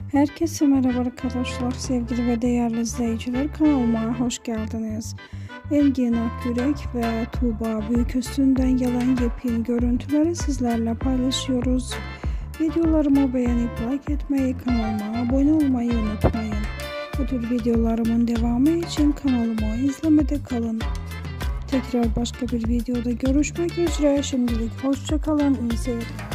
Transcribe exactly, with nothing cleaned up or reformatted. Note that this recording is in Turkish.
Herkese merhaba arkadaşlar, sevgili ve değerli izleyiciler, kanalıma hoş geldiniz. Engin Akyürek ve Tuğba Büyüküstün'den gelen yepyeni görüntüleri sizlerle paylaşıyoruz. Videolarımı beğenip like etmeyi, kanalıma abone olmayı unutmayın. Bu tür videolarımın devamı için kanalımı izlemede kalın. Tekrar başka bir videoda görüşmek üzere. Şimdilik hoşça kalın, iyi seyirler.